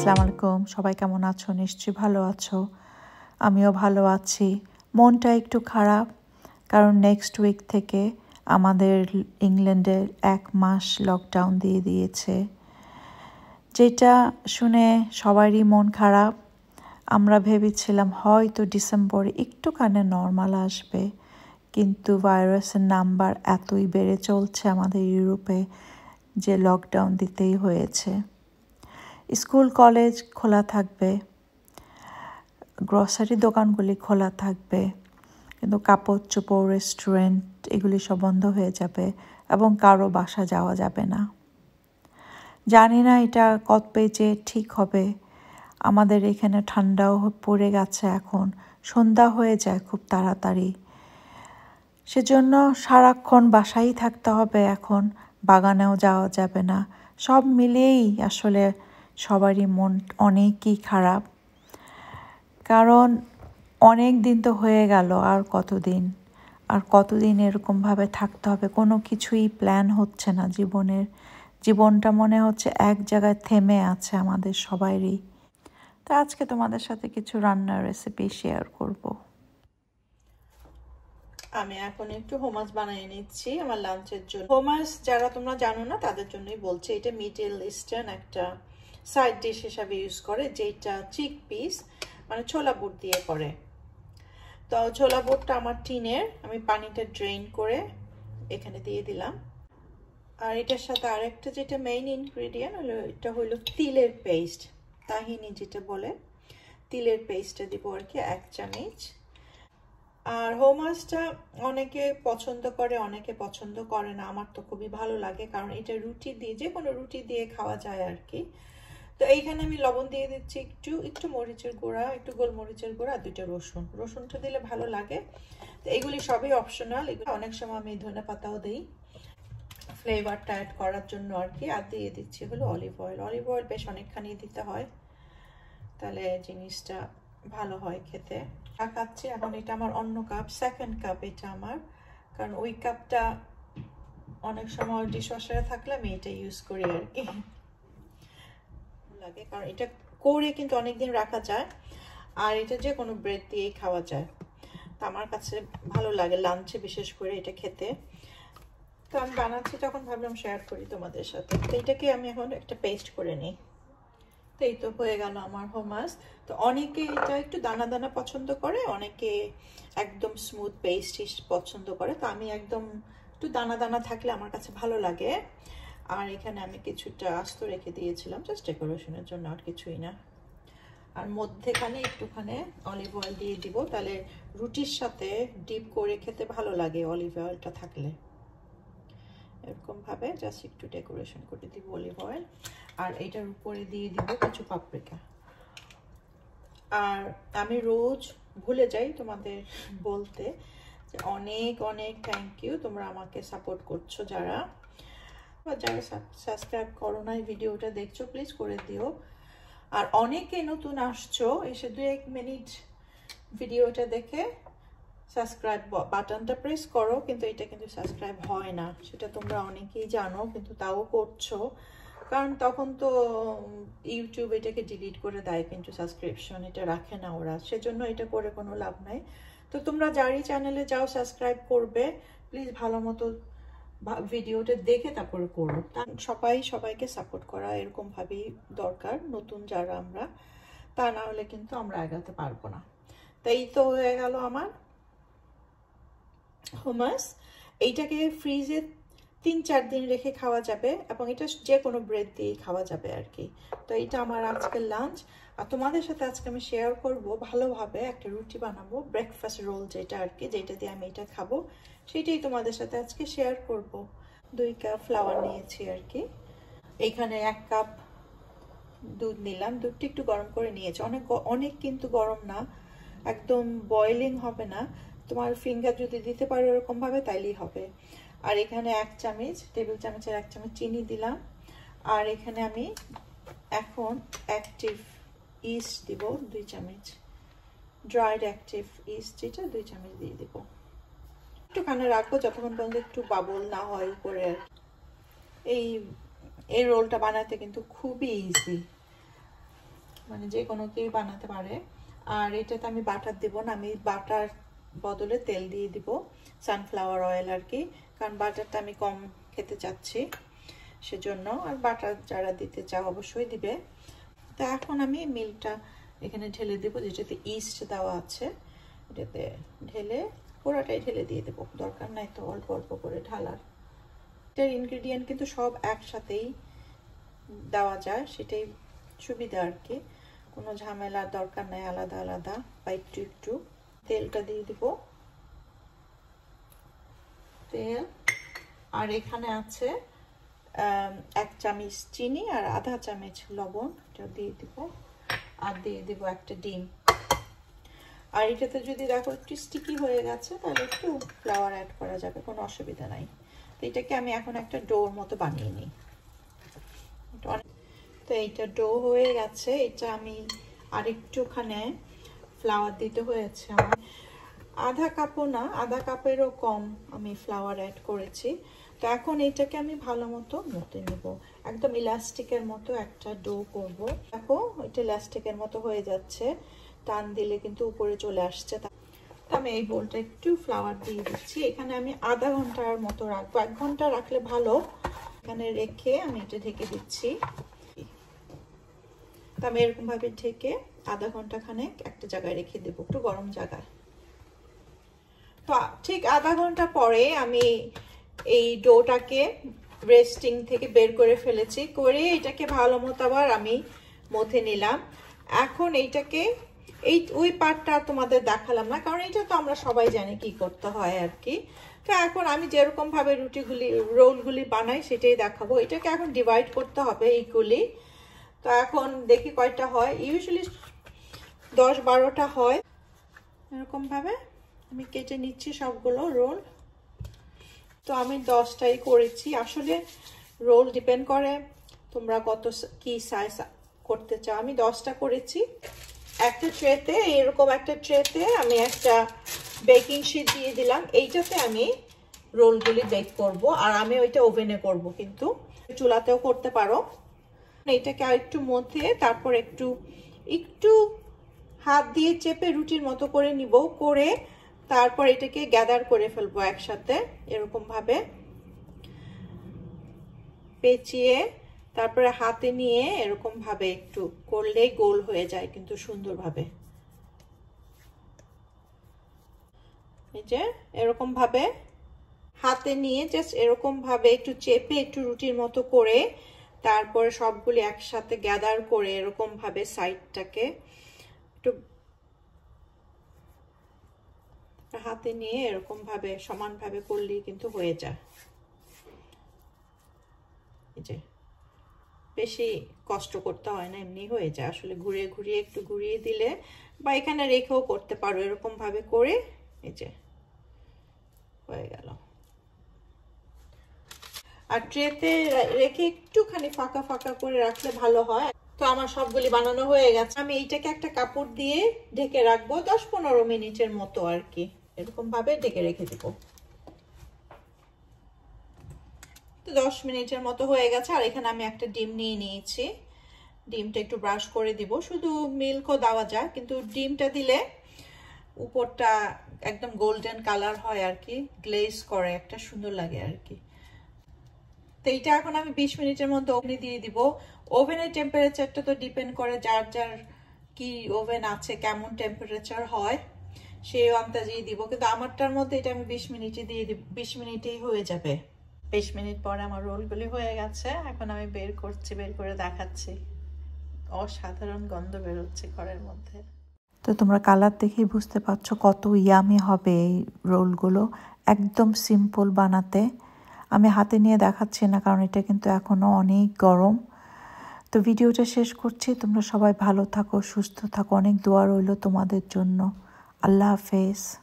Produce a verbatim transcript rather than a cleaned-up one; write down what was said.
আসসালামু আলাইকুম সবাই কেমন আছো নিশ্চয়ই ভালো আছো আমিও ভালো আছি মনটা একটু খারাপ কারণ নেক্সট উইক থেকে আমাদের ইংল্যান্ডে এক মাস লকডাউন দিয়ে দিয়েছে যেটা শুনে সবারই মন খারাপ আমরা ভেবেছিলাম হয়তো ডিসেম্বরে একটুখানি নরমাল আসবে কিন্তু ভাইরাসের নাম্বার এতই বেড়ে চলছে আমাদের ইউরোপে যে লকডাউন দিতেই হয়েছে স্কুল কলেজ খোলা থাকবে গ্রসারি দোকানগুলি খোলা থাকবে কিন্তু কাপড় চোপড় রেস্টুরেন্ট এগুলি সব বন্ধ হয়ে যাবে এবং কারো বাসা যাওয়া যাবে না জানি না এটা কবে যে ঠিক হবে আমাদের এখানে ঠান্ডাও পড়ে গেছে এখন সন্ধ্যা হয়ে যায় খুব তাড়াতাড়ি সেজন্য সারাক্ষণ বাসায় থাকতে হবে এখন বাগানেও যাওয়া যাবে না সব মিলিয়েই আসলে সবারই মন অনেকই খারাপ কারণ অনেক দিন তো হয়ে গেল আর কতদিন আর কতদিন এরকমভাবে থাকতে হবে কোনো কিছুই প্ল্যান হচ্ছে না জীবনের জীবনটা মনে হচ্ছে এক জায়গায় থেমে আছে আমাদের সবারই তো আজকে তোমাদের সাথে কিছু রান্নার রেসিপি শেয়ার করব আমি এখন একটু হোমাস বানিয়ে নিচ্ছি আমার লাঞ্চের জন্য হোমাস যারা তোমরা জানো না তাদের জন্যই বলছি এটা মিডল ইস্টার্ন একটা সাইড ডিশ হিসাবে ইউজ করে যেটা চিক পিস মানে ছোলা বুট দিয়ে করে তো ছোলা বুটটা আমার টিনের আমি পানিটা ড্রেন করে এখানে দিয়ে দিলাম আর এটার সাথে আরেকটা যেটা মেইন ইনগ্রেডিয়েন্ট হলো এটা হলো তিলের পেস্ট তাহিনি যেটা বলে তিলের পেস্টটা দিব আর কি এক চামচ আর হোমাসটা অনেকে পছন্দ করে অনেকে পছন্দ করে না আমার তো খুবই ভালো লাগে কারণ এটা রুটি দিয়ে যে কোনো রুটি দিয়ে খাওয়া যায় আর কি তো এইখানে আমি লবণ দিয়ে দিচ্ছি একটু একটু মরিচের গুঁড়া একটু গোলমরিচের গুঁড়া আর দুইটা রসুন রসুনটা দিলে ভালো লাগে তো এগুলি সবই অপশনাল এগুলো অনেক সময় আমি ধনে পাতাও দিই ফ্লেভারটা অ্যাড করার জন্য আর কি আর দিয়ে দিচ্ছি হলো অলিভ অয়েল অলিভ অয়েল বেশ অনেকখানি দিতে হয় তাহলে জিনিসটা ভালো হয় খেতে খাচ্ছি এখন এটা আমার অন্য কাপ সেকেন্ড কাপ এটা আমার কারণ ওই কাপটা অনেক সময় ডিশওয়াশারে থাকলে আমি এটা ইউজ করি আর কি লাগে কারণ এটা করে কিন্তু অনেকদিন রাখা যায় আর এটা যে কোনো ব্রেড দিয়েই খাওয়া যায় তো আমার কাছে ভালো লাগে লাঞ্চে বিশেষ করে এটা খেতে তো আমি বানাচ্ছি তখন ভাবলাম শেয়ার করি তোমাদের সাথে তো এটাকে আমি এখন একটা পেস্ট করে নিই তো এই তো হয়ে গেল আমার হোমাস তো অনেকে এটা একটু দানা দানা পছন্দ করে অনেকে একদম স্মুথ পেস্ট পছন্দ করে তো আমি একদম একটু দানা দানা থাকলে আমার কাছে ভালো লাগে আর এখানে আমি কিছুটা আস্ত রেখে দিয়েছিলাম জাস্ট ডেকোরেশনের জন্য আর কিছুই না আর মধ্যেখানে একটুখানি অলিভ অয়েল দিয়ে দিব তাহলে রুটির সাথে ডিপ করে খেতে ভালো লাগে অলিভ অয়েলটা থাকলে এরকম ভাবে জাস্ট একটু ডেকোরেশন করে দিব অলিভ অয়েল আর এটার উপরে দিয়ে দিব কিছু পাপরিকা আর আমি রোজ ভুলে যাই তোমাদের বলতে যে অনেক অনেক থ্যাংক ইউ তোমরা আমাকে সাপোর্ট করছো যারা বা যারা সাবস্ক্রাইব করো না এই ভিডিওটা দেখছো প্লিজ করে দিও আর অনেকে নতুন আসছো এসে দু এক মিনিট ভিডিওটা দেখে সাবস্ক্রাইব বাটনটা প্রেস করো কিন্তু এটা কিন্তু সাবস্ক্রাইব হয় না সেটা তোমরা অনেকেই জানো কিন্তু তাও করছো কারণ তখন তো ইউটিউব এটাকে ডিলিট করে দেয় কিন্তু সাবস্ক্রিপশন এটা রাখে না ওরা সেজন্য এটা করে কোনো লাভ নাই তো তোমরা যারই চ্যানেলে যাও সাবস্ক্রাইব করবে প্লিজ ভালো মতো ভিডিওটা দেখে তারপরে করো সবাই সবাইকে সাপোর্ট করা এরকম ভাবেই দরকার নতুন যারা আমরা তা না হলে কিন্তু আমরা এগাতে পারবো না তাই তো হয়ে গেল আমার হোমাস এইটাকে ফ্রিজে তিন চার দিন রেখে খাওয়া যাবে এবং এটা যে কোনো ব্রেড দিয়ে খাওয়া যাবে আর কি তো এটা আমার আজকের লাঞ্চ আর তোমাদের সাথে আজকে আমি শেয়ার করব ভালোভাবে একটা রুটি বানাবো ব্রেকফাস্ট রোল যেটা আর কি যেটা দিয়ে আমি এটা খাবো সেটাই তোমাদের সাথে আজকে শেয়ার করব দুই কাপ ফ্লাওয়ার নিয়েছি আর কি এইখানে এক কাপ দুধ নিলাম দুধটা একটু গরম করে নিয়েছি অনেক অনেক কিন্তু গরম না একদম বয়েলিং হবে না তোমার ফিঙ্গার যদি দিতে পারো এরকম ভাবে তাইলেই হবে আর এখানে এক চামচ টেবিল চামচের এক চামচ চিনি দিলাম আর এখানে আমি এখন অ্যাক্টিভ ইস্ট দিব দুই চামচ ড্রাইড অ্যাক্টিভ ইস্ট যেটা দুই চামচ দিয়ে দিব একটুখানে রাখবো যতক্ষণ পর্যন্ত একটু বাবল না হয় উপরে এই এই রোলটা বানাতে কিন্তু খুবই ইজি মানে যে কোনো কেউ বানাতে পারে। আর এটাতে আমি বাটার দেব না, আমি বাটার বদলে তেল দিয়ে দিব, সানফ্লাওয়ার অয়েল আর কি, কারণ বাটারটা আমি কম খেতে চাচ্ছি সেজন্য। আর বাটার যারা দিতে চাও অবশ্যই দিবে। তো এখন আমি মিল্কটা এখানে ঢেলে দেবো, যেটাতে ইস্ট দেওয়া আছে এটাতে ঢেলে পুরোটাই ঢেলে দিয়ে দেবো, দরকার নাই তো অল্প অল্প করে ঢালার। এটার ইনগ্রিডিয়েন্ট কিন্তু সব একসাথেই দেওয়া যায়, সেটাই সুবিধা আর কি, কোনো ঝামেলার দরকার নাই আলাদা আলাদা বা একটু একটু। তেলটা দিয়ে দিব, তেল, আর এখানে আছে এক চামচ চিনি আর আধা চামচ লবণ, এটা দিয়ে দিব, আর দিয়ে দিব একটা ডিম। আর এটাতে যদি দেখো একটু স্টিকি হয়ে গেছে তাহলে একটু ফ্লাওয়ার অ্যাড করা যাবে, কোনো অসুবিধা নাই। তো এটাকে আমি এখন একটা ডোর মতো বানিয়ে নিই। তো এইটা ডো হয়ে গেছে, এটা আমি আরেকটুখানে ফ্লাওয়ার দিতে হয়েছে আমার, আধা কাপও না, আধা কাপেরও কম আমি ফ্লাওয়ার অ্যাড করেছি। তো এখন এইটাকে আমি ভালো মতো মতে নেব, একদম ইলাস্টিকের মতো একটা ডো করব। দেখো এটা ইলাস্টিকের মতো হয়ে যাচ্ছে, টান দিলে কিন্তু উপরে চলে আসছে। তো আমি এই বোলটা একটু ফ্লাওয়ার দিয়ে দিচ্ছি, এখানে আমি আধা ঘন্টার মতো রাখবো, এক ঘন্টা রাখলে ভালো। এখানে রেখে আমি এটা ঢেকে দিচ্ছি। তো আমি এরকম ভাবে ঢেকে আধা ঘন্টা খানেক একটা জায়গায় রেখে দেবো, একটু গরম জায়গায়। তো ঠিক আধা ঘন্টা পরে আমি এই ডোটাকে রেস্টিং থেকে বের করে ফেলেছি, করে এটাকে ভালো মতো আবার আমি মথে নিলাম। এখন এইটাকে এই ওই পার্টটা তোমাদের দেখালাম না, কারণ এটা তো আমরা সবাই জানি কি করতে হয় আর কি। তো এখন আমি যেরকম ভাবে রুটিগুলি রোলগুলি বানাই সেটাই দেখাবো। এটাকে এখন ডিভাইড করতে হবে এইগুলি। তো এখন দেখি কয়টা হয়, ইউজুয়ালি দশ বারোটা হয়। এরকম ভাবে আমি কেটে নিচ্ছি সবগুলো রোল। তো আমি দশটাই করেছি, আসলে রোল ডিপেন্ড করে তোমরা কত কি সাইজ করতে চাও। আমি দশটা করেছি। একটা ট্রেতে, এরকম একটা ট্রেতে আমি একটা বেকিং শিট দিয়ে দিলাম, এইটাতে আমি রোলগুলি বেক করব। আর আমি ওইটা ওভেনে করব, কিন্তু চুলাতেও করতে পারো। এইটাকে আর একটু মধ্যে তারপর একটু একটু হাত দিয়ে চেপে রুটির মতো করে নিব, করে তারপর এটাকে গ্যাদার করে ফেলবো একসাথে এরকম ভাবে পেঁচিয়ে, তারপরে হাতে নিয়ে এরকম ভাবে একটু করলেই গোল হয়ে যায় কিন্তু সুন্দরভাবে। এই যে এরকম ভাবে হাতে নিয়ে জাস্ট এরকম ভাবে একটু চেপে একটু রুটির মতো করে তারপরে সবগুলি একসাথে গ্যাদার করে এরকম ভাবে সাইডটাকে একটু হাতে নিয়ে এরকম ভাবে সমান ভাবে করলেই কিন্তু হয়ে যায়। এই যে বেশি কষ্ট করতে হয় না, এমনি হয়ে যায়। আসলে ঘুরিয়ে ঘুরিয়ে একটু ঘুরিয়ে দিলে বা এখানে রেখেও করতে পারো, এরকম ভাবে করে এই যে হয়ে গেল। আর ট্রেতে রেখে একটুখানি ফাঁকা ফাঁকা করে রাখলে ভালো হয়। তো আমার সবগুলি বানানো হয়ে গেছে, আমি এইটাকে একটা কাপড় দিয়ে ঢেকে রাখবো দশ পনেরো মিনিটের মতো আর কি, এরকম ভাবে ঢেকে রেখে দেবো। তো দশ মিনিটের মতো হয়ে গেছে। আর এখানে আমি একটা ডিম নিয়ে নিয়েছি, ডিমটা একটু ব্রাশ করে দিব। শুধু মিল্কও দেওয়া যায়, কিন্তু ডিমটা দিলে উপরটা একদম গোল্ডেন কালার হয় আর কি, গ্লেজ করে, একটা সুন্দর লাগে আর কি। তো এইটা এখন আমি বিশ মিনিটের মধ্যে ওভেনে দিয়ে দিব। ওভেনের টেম্পারেচারটা তো ডিপেন্ড করে যার যার কি ওভেন আছে, কেমন টেম্পারেচার হয় সেই আন্দাজেই দিব, কিন্তু আমারটার মধ্যে এটা আমি বিশ মিনিটে দিয়ে দিব, বিশ মিনিটেই হয়ে যাবে। বিশ মিনিট পরে আমার রোলগুলি হয়ে গেছে, এখন আমি বের করছি, বের করে দেখাচ্ছি। অসাধারণ গন্ধ বেরোচ্ছে ঘরের মধ্যে। তো তোমরা কালার দেখেই বুঝতে পারছো কত ইয়ামি হবে এই রোলগুলো, একদম সিম্পল বানাতে। আমি হাতে নিয়ে দেখাচ্ছি না কারণ এটা কিন্তু এখনও অনেক গরম। তো ভিডিওটা শেষ করছি, তোমরা সবাই ভালো থাকো, সুস্থ থাকো, অনেক দোয়া রইল তোমাদের জন্য। আল্লাহ হাফেজ।